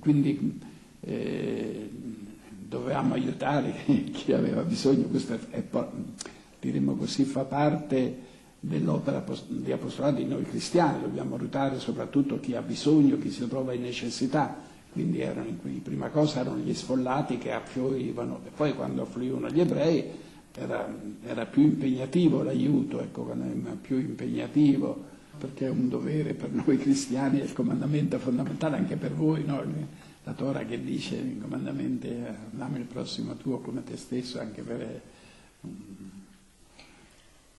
quindi dovevamo aiutare chi aveva bisogno. Questo diremmo così, fa parte dell'opera di apostolato di noi cristiani. Dobbiamo aiutare soprattutto chi ha bisogno, chi si trova in necessità. Quindi in prima cosa erano gli sfollati che affluivano, e poi quando affluivano gli ebrei era più impegnativo l'aiuto, ecco, era più impegnativo, perché è un dovere per noi cristiani, è il comandamento fondamentale anche per voi, no? La Torah che dice, il comandamento, ami il prossimo tuo come te stesso, anche per